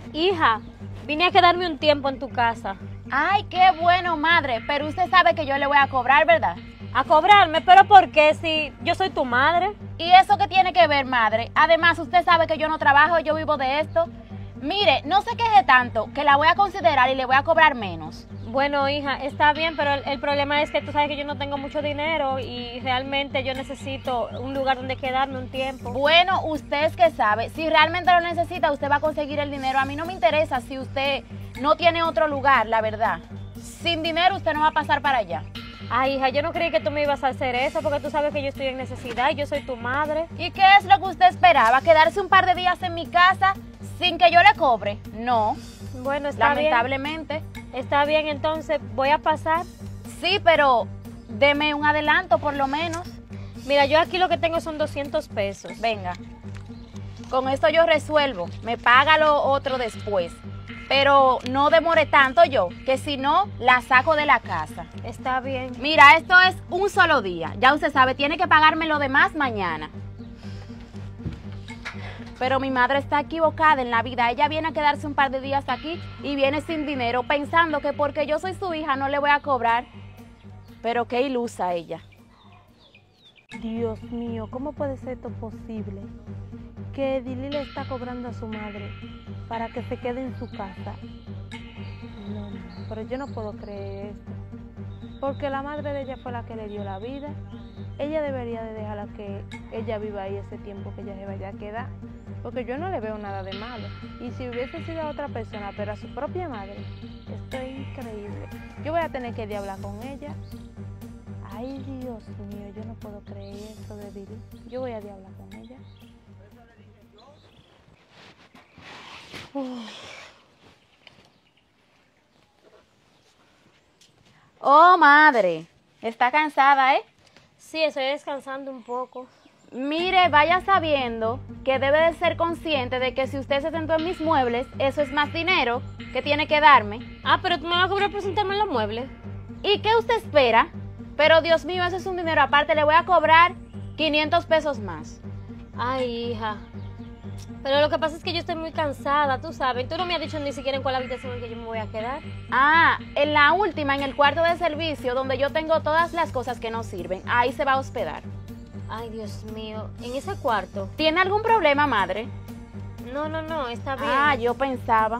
Hija, vine a quedarme un tiempo en tu casa. Ay, qué bueno, madre, pero usted sabe que yo le voy a cobrar, ¿verdad? ¿A cobrarme? ¿Pero por qué? Si yo soy tu madre. ¿Y eso qué tiene que ver, madre? Además, usted sabe que yo no trabajo, yo vivo de esto. Mire, no se queje tanto, que la voy a considerar y le voy a cobrar menos. Bueno, hija, está bien, pero el problema es que tú sabes que yo no tengo mucho dinero y realmente yo necesito un lugar donde quedarme un tiempo. Bueno, usted es que sabe, si realmente lo necesita, usted va a conseguir el dinero. A mí no me interesa si usted no tiene otro lugar, la verdad. Sin dinero usted no va a pasar para allá. Ay, hija, yo no creí que tú me ibas a hacer eso porque tú sabes que yo estoy en necesidad y yo soy tu madre. ¿Y qué es lo que usted esperaba? ¿Quedarse un par de días en mi casa sin que yo le cobre? No. Bueno, está lamentablemente. bien. Está bien, entonces voy a pasar. Sí, pero deme un adelanto por lo menos. Mira, yo aquí lo que tengo son 200 pesos. Venga, con esto yo resuelvo. Me paga lo otro después. Pero no demore tanto yo, que si no, la saco de la casa. Está bien. Mira, esto es un solo día. Ya usted sabe, tiene que pagarme lo demás mañana. Pero mi madre está equivocada en la vida. Ella viene a quedarse un par de días aquí y viene sin dinero, pensando que porque yo soy su hija no le voy a cobrar. Pero qué ilusa ella. Dios mío, ¿cómo puede ser esto posible? Que Edilí le está cobrando a su madre para que se quede en su casa. No, pero yo no puedo creer esto. Porque la madre de ella fue la que le dio la vida. Ella debería de dejarla que ella viva ahí ese tiempo que ella se vaya a quedar. Porque yo no le veo nada de malo. Y si hubiese sido a otra persona, pero a su propia madre, esto es increíble. Yo voy a tener que ir a hablar con ella. Ay, Dios mío, yo no puedo creer esto de Edilí. Yo voy a ir a hablar con ella. Oh, madre, está cansada, ¿eh? Sí, estoy descansando un poco. Mire, vaya sabiendo que debe de ser consciente de que si usted se sentó en mis muebles, eso es más dinero que tiene que darme. Ah, pero tú me vas a cobrar por sentarme en los muebles. ¿Y qué usted espera? Pero Dios mío, eso es un dinero aparte, le voy a cobrar 500 pesos más. Ay, hija. Pero lo que pasa es que yo estoy muy cansada, tú sabes. Tú no me has dicho ni siquiera en cuál habitación en que yo me voy a quedar. Ah, en la última, en el cuarto de servicio, donde yo tengo todas las cosas que no sirven. Ahí se va a hospedar. Ay, Dios mío. ¿En ese cuarto? ¿Tiene algún problema, madre? No, está bien. Ah, yo pensaba.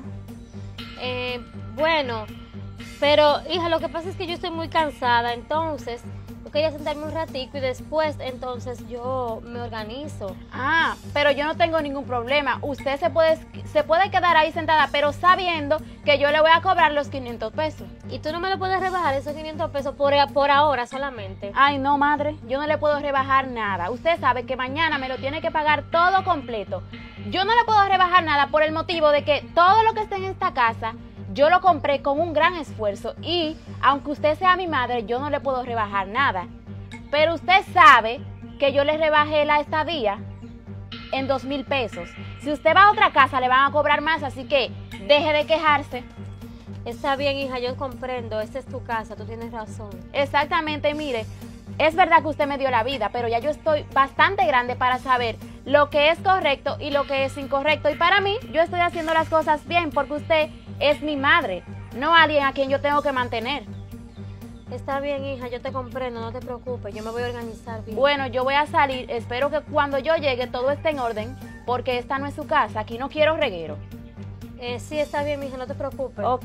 Bueno, pero hija, lo que pasa es que yo estoy muy cansada, entonces yo quería sentarme un ratico y después entonces yo me organizo. Ah, pero yo no tengo ningún problema. Usted se puede quedar ahí sentada, pero sabiendo que yo le voy a cobrar los 500 pesos. ¿Y tú no me lo puedes rebajar esos 500 pesos por ahora solamente? Ay, no, madre, yo no le puedo rebajar nada. Usted sabe que mañana me lo tiene que pagar todo completo. Yo no le puedo rebajar nada por el motivo de que todo lo que está en esta casa yo lo compré con un gran esfuerzo y aunque usted sea mi madre, yo no le puedo rebajar nada. Pero usted sabe que yo le rebajé la estadía en 2,000 pesos. Si usted va a otra casa, le van a cobrar más, así que deje de quejarse. Está bien, hija, yo comprendo. Esta es tu casa, tú tienes razón. Exactamente, mire, es verdad que usted me dio la vida, pero ya yo estoy bastante grande para saber lo que es correcto y lo que es incorrecto. Y para mí, yo estoy haciendo las cosas bien porque usted es mi madre, no alguien a quien yo tengo que mantener. Está bien, hija, yo te comprendo, no te preocupes, yo me voy a organizar bien. Bueno, yo voy a salir, espero que cuando yo llegue todo esté en orden, porque esta no es su casa, aquí no quiero reguero. Sí, está bien, hija, no te preocupes. Ok.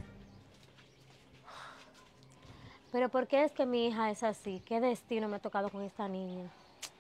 Pero ¿por qué es que mi hija es así? ¿Qué destino me ha tocado con esta niña?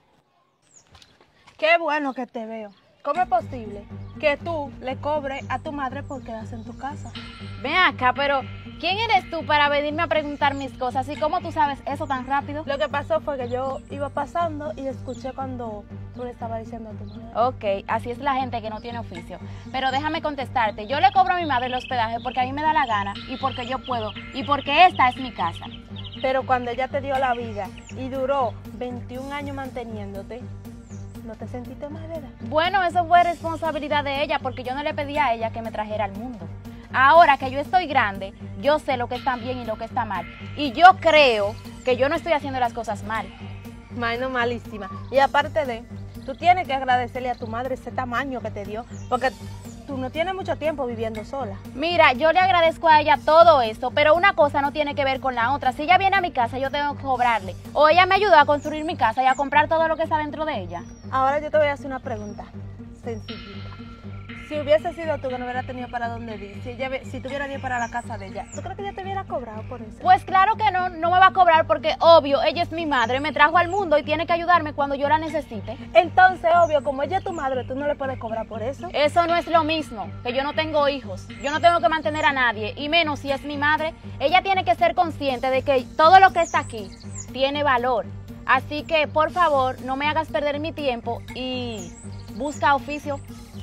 Qué bueno que te veo. ¿Cómo es posible que tú le cobres a tu madre por quedarse en tu casa? Ven acá, pero ¿quién eres tú para venirme a preguntar mis cosas? ¿Y cómo tú sabes eso tan rápido? Lo que pasó fue que yo iba pasando y escuché cuando tú le estabas diciendo a tu madre. Ok, así es la gente que no tiene oficio. Pero déjame contestarte, yo le cobro a mi madre el hospedaje porque a mí me da la gana y porque yo puedo y porque esta es mi casa. Pero cuando ella te dio la vida y duró 21 años manteniéndote, ¿no te sentiste mal, verdad? Bueno, eso fue responsabilidad de ella porque yo no le pedí a ella que me trajera al mundo. Ahora que yo estoy grande, yo sé lo que está bien y lo que está mal. Y yo creo que yo no estoy haciendo las cosas mal. Bueno, malísima. Y aparte de, tú tienes que agradecerle a tu madre ese tamaño que te dio, porque tú no tienes mucho tiempo viviendo sola. Mira, yo le agradezco a ella todo esto, pero una cosa no tiene que ver con la otra. Si ella viene a mi casa, yo tengo que cobrarle. O ella me ayudó a construir mi casa y a comprar todo lo que está dentro de ella. Ahora yo te voy a hacer una pregunta sencillita. Si hubiese sido tú que no hubiera tenido para dónde ir, si tú hubieras ido para la casa de ella, ¿tú crees que ella te hubiera cobrado por eso? Pues claro que no me va a cobrar porque, obvio, ella es mi madre, me trajo al mundo y tiene que ayudarme cuando yo la necesite. Entonces, obvio, como ella es tu madre, tú no le puedes cobrar por eso. Eso no es lo mismo, que yo no tengo hijos, yo no tengo que mantener a nadie, y menos si es mi madre. Ella tiene que ser consciente de que todo lo que está aquí tiene valor. Así que, por favor, no me hagas perder mi tiempo y busca oficio.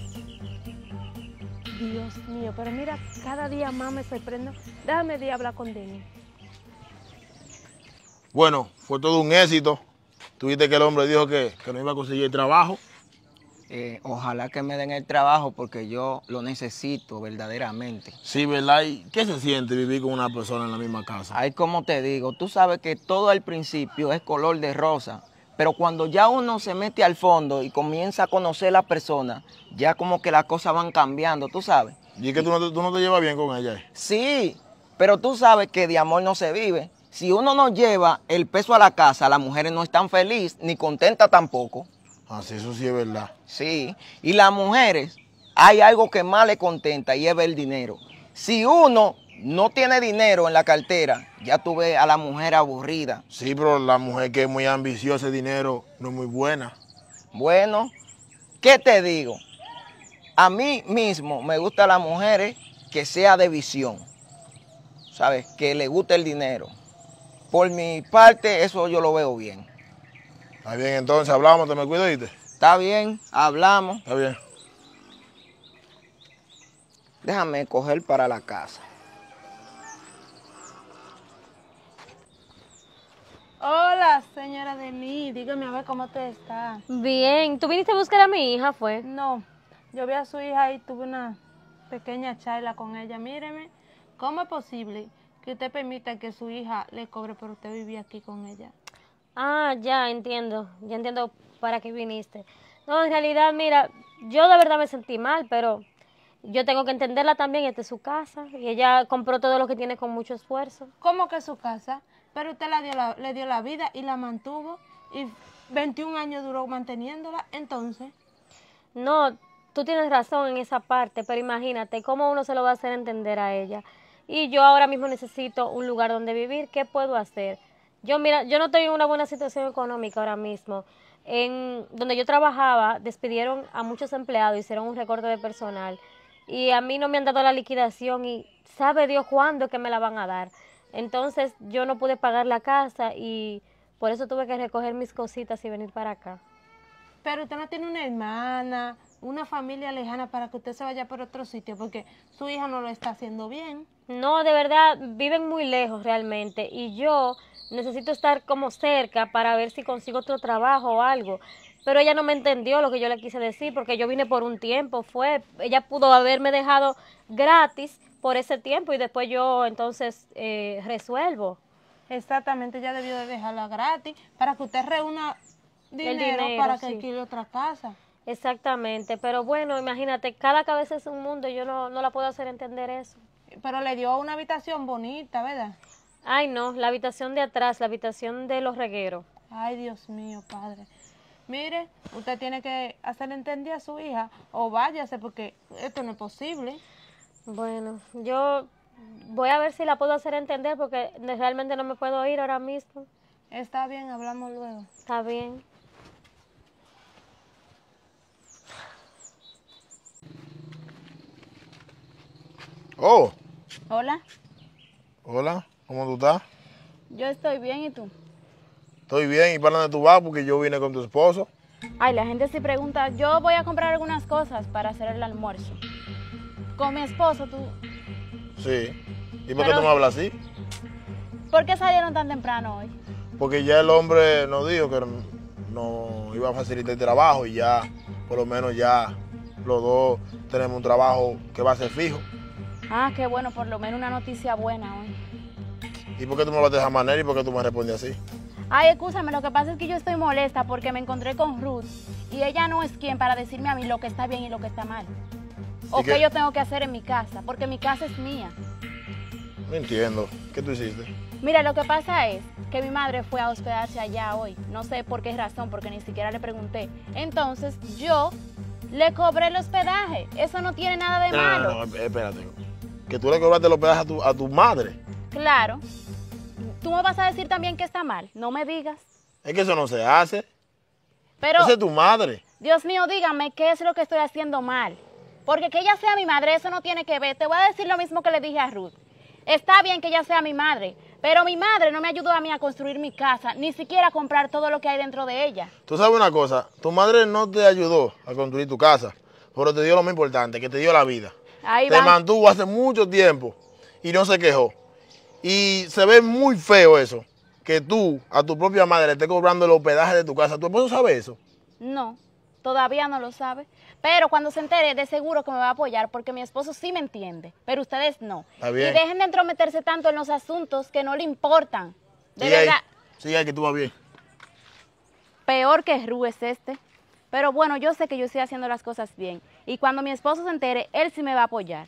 Dios mío, pero mira, cada día más me sorprendo. Déjame ir a hablar con Denis. Bueno, fue todo un éxito. Tuviste que el hombre dijo que no iba a conseguir trabajo. Ojalá que me den el trabajo porque yo lo necesito verdaderamente. Sí, ¿verdad? ¿Y qué se siente vivir con una persona en la misma casa? Ay, como te digo, tú sabes que todo al principio es color de rosa, pero cuando ya uno se mete al fondo y comienza a conocer a la persona, ya como que las cosas van cambiando, tú sabes. ¿Y es que tú no te llevas bien con ella? Sí, pero tú sabes que de amor no se vive. Si uno no lleva el peso a la casa, las mujeres no están felices ni contentas tampoco. Ah, sí, eso sí es verdad. Sí, y las mujeres, hay algo que más les contenta y es ver el dinero. Si uno no tiene dinero en la cartera, ya tú ves a la mujer aburrida. Sí, pero la mujer que es muy ambiciosa de dinero no es muy buena. Bueno, ¿qué te digo? A mí mismo me gustan las mujeres que sea de visión, ¿sabes? Que le guste el dinero. Por mi parte, eso yo lo veo bien. Está bien, entonces hablamos, te me cuidas, ¿viste? Está bien, hablamos. Está bien. Déjame coger para la casa. Hola, señora Denis, dígame a ver cómo usted está. Bien, ¿tú viniste a buscar a mi hija, fue? No, yo vi a su hija y tuve una pequeña charla con ella. Míreme, ¿cómo es posible que usted permita que su hija le cobre por usted vivir aquí con ella? Ah, ya entiendo para qué viniste. No, en realidad, mira, yo de verdad me sentí mal, pero yo tengo que entenderla también, esta es su casa, y ella compró todo lo que tiene con mucho esfuerzo. ¿Cómo que su casa? Pero usted le dio la vida y la mantuvo, y 21 años duró manteniéndola, entonces. No, tú tienes razón en esa parte, pero imagínate, ¿cómo uno se lo va a hacer entender a ella? Y yo ahora mismo necesito un lugar donde vivir, ¿qué puedo hacer? Mira, yo no estoy en una buena situación económica ahora mismo. En donde yo trabajaba, despidieron a muchos empleados, hicieron un recorte de personal. Y a mí no me han dado la liquidación y sabe Dios cuándo que me la van a dar. Entonces yo no pude pagar la casa y por eso tuve que recoger mis cositas y venir para acá. Pero usted no tiene una hermana, una familia lejana para que usted se vaya por otro sitio, porque su hija no lo está haciendo bien. No, de verdad, viven muy lejos realmente y yo necesito estar como cerca para ver si consigo otro trabajo o algo. Pero ella no me entendió lo que yo le quise decir porque yo vine por un tiempo, ella pudo haberme dejado gratis por ese tiempo y después yo entonces resuelvo. Exactamente, ella debió de dejarla gratis para que usted reúna dinero para que alquile otra casa. Exactamente, pero bueno, imagínate, cada cabeza es un mundo, yo no la puedo hacer entender eso. Pero le dio una habitación bonita, ¿verdad? Ay, no, la habitación de atrás, la habitación de los regueros. Ay, Dios mío, padre. Mire, usted tiene que hacerle entender a su hija o váyase porque esto no es posible. Bueno, yo voy a ver si la puedo hacer entender porque realmente no me puedo ir ahora mismo. Está bien, hablamos luego. Está bien. Oh, Hola, hola, ¿cómo tú estás? yo estoy bien, ¿y tú? Estoy bien, ¿y para dónde tú vas? Porque yo vine con tu esposo. Ay, la gente se pregunta, yo voy a comprar algunas cosas para hacer el almuerzo. Con mi esposo, tú, Sí. ¿Y por qué tú me hablas así? ¿por qué salieron tan temprano hoy? Porque ya el hombre nos dijo que nos iba a facilitar el trabajo y ya, por lo menos ya los dos tenemos un trabajo que va a ser fijo. Ah, qué bueno, por lo menos una noticia buena hoy. ¿Y por qué tú me lo dejas manera y por qué tú me respondes así? Ay, escúchame, lo que pasa es que yo estoy molesta porque me encontré con Ruth y ella no es quien para decirme a mí lo que está bien y lo que está mal. o ¿Y qué qué? yo tengo que hacer en mi casa, porque mi casa es mía. No entiendo. ¿Qué tú hiciste? Mira, lo que pasa es que mi madre fue a hospedarse allá hoy. No sé por qué razón, porque ni siquiera le pregunté. Entonces, yo le cobré el hospedaje. Eso no tiene nada de malo. No, espérate. Que tú le cobraste los pedazos a tu madre. Claro. Tú me vas a decir también que está mal. No me digas. Es que eso no se hace. Pero, Esa es tu madre. Dios mío, dígame qué es lo que estoy haciendo mal. Porque que ella sea mi madre, eso no tiene que ver. Te voy a decir lo mismo que le dije a Ruth. Está bien que ella sea mi madre, pero mi madre no me ayudó a mí a construir mi casa, ni siquiera a comprar todo lo que hay dentro de ella. Tú sabes una cosa, tu madre no te ayudó a construir tu casa, pero te dio lo más importante, que te dio la vida. Ahí Te va. mantuvo hace mucho tiempo y no se quejó. Y se ve muy feo eso, que tú a tu propia madre le estés cobrando el hospedaje de tu casa. ¿Tu esposo sabe eso? No, todavía no lo sabe. Pero cuando se entere, de seguro que me va a apoyar, porque mi esposo sí me entiende, pero ustedes no. Está bien. Y dejen de entrometerse tanto en los asuntos que no le importan. De Sigue ahí, verdad, sigue ahí que tú vas bien. peor que Ru es este. Pero bueno, yo sé que yo estoy haciendo las cosas bien. Y cuando mi esposo se entere, él sí me va a apoyar.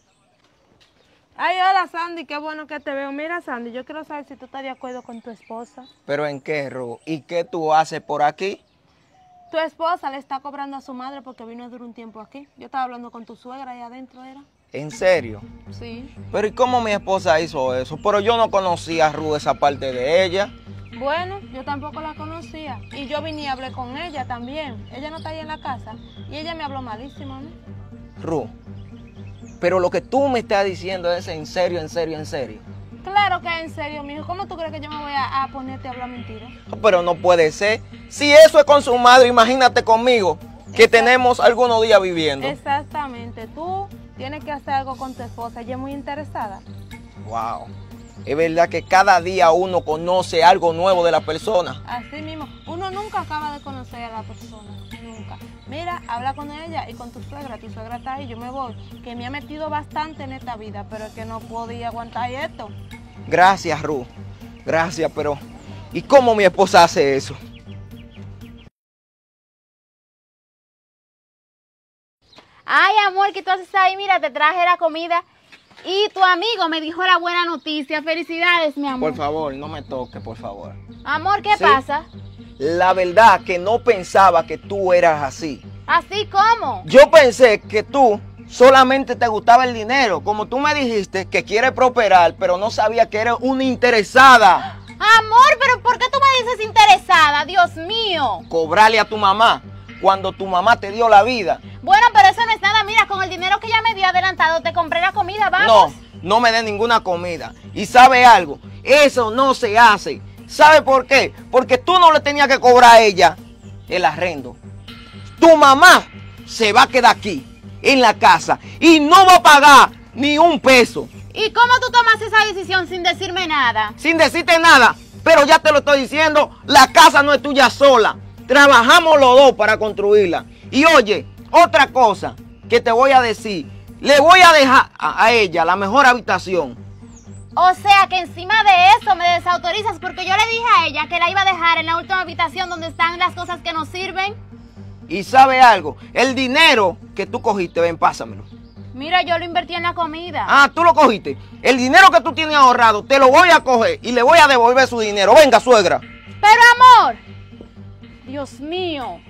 Ay, hola Sandy, qué bueno que te veo. Mira Sandy, yo quiero saber si tú estás de acuerdo con tu esposa. ¿Pero en qué, Ru? ¿Y qué tú haces por aquí? Tu esposa le está cobrando a su madre porque vino a durar un tiempo aquí. Yo estaba hablando con tu suegra ahí adentro, ¿era? ¿En serio? Sí. Pero ¿y cómo mi esposa hizo eso? Pero yo no conocía a Ru esa parte de ella. Bueno, yo tampoco la conocía. Y yo vine y hablé con ella también. Ella no está ahí en la casa. Y ella me habló malísimo a mí. Ru, pero lo que tú me estás diciendo es en serio, en serio, en serio. Claro que es en serio, mijo. ¿Cómo tú crees que yo me voy a ponerte a hablar mentiras? Pero no puede ser. Si eso es con su madre, imagínate conmigo, que tenemos algunos días viviendo. Exactamente. Tú tienes que hacer algo con tu esposa. Ella es muy interesada. Wow. Es verdad que cada día uno conoce algo nuevo de la persona. Así mismo. Uno nunca acaba de conocer a la persona. Nunca. Mira, habla con ella y con tu suegra. Tu suegra está ahí, yo me voy. Que me ha metido bastante en esta vida, pero es que no podía aguantar esto. Gracias, Ru. Gracias, pero ¿y cómo mi esposa hace eso? Ay, amor, ¿qué tú haces ahí? Mira, te traje la comida. Y tu amigo me dijo la buena noticia. Felicidades, mi amor. Por favor, no me toques, por favor. Amor, ¿qué Sí. pasa? La verdad que no pensaba que tú eras así. ¿Así cómo? Yo pensé que tú solamente te gustaba el dinero. Como tú me dijiste que quieres prosperar, pero no sabía que eres una interesada. Amor, pero ¿por qué tú me dices interesada? Dios mío. Cobrarle a tu mamá cuando tu mamá te dio la vida. Bueno, pero eso no es nada. Mira, con el dinero que ella me dio adelantado, te compré la comida, vamos. No, no me dé ninguna comida. Y sabe algo, eso no se hace. ¿Sabe por qué? Porque tú no le tenías que cobrar a ella el arrendo. Tu mamá se va a quedar aquí, en la casa, y no va a pagar ni un peso. ¿Y cómo tú tomas esa decisión sin decirme nada? Sin decirte nada, pero ya te lo estoy diciendo, la casa no es tuya sola. Trabajamos los dos para construirla. Y oye, otra cosa que te voy a decir, le voy a dejar a ella la mejor habitación. O sea que encima de eso me desautorizas porque yo le dije a ella que la iba a dejar en la última habitación donde están las cosas que nos sirven. Y sabe algo, el dinero que tú cogiste, ven, pásamelo. Mira, yo lo invertí en la comida. Ah, tú lo cogiste. El dinero que tú tienes ahorrado, te lo voy a coger y le voy a devolver su dinero. Venga, suegra. Pero amor, Dios mío.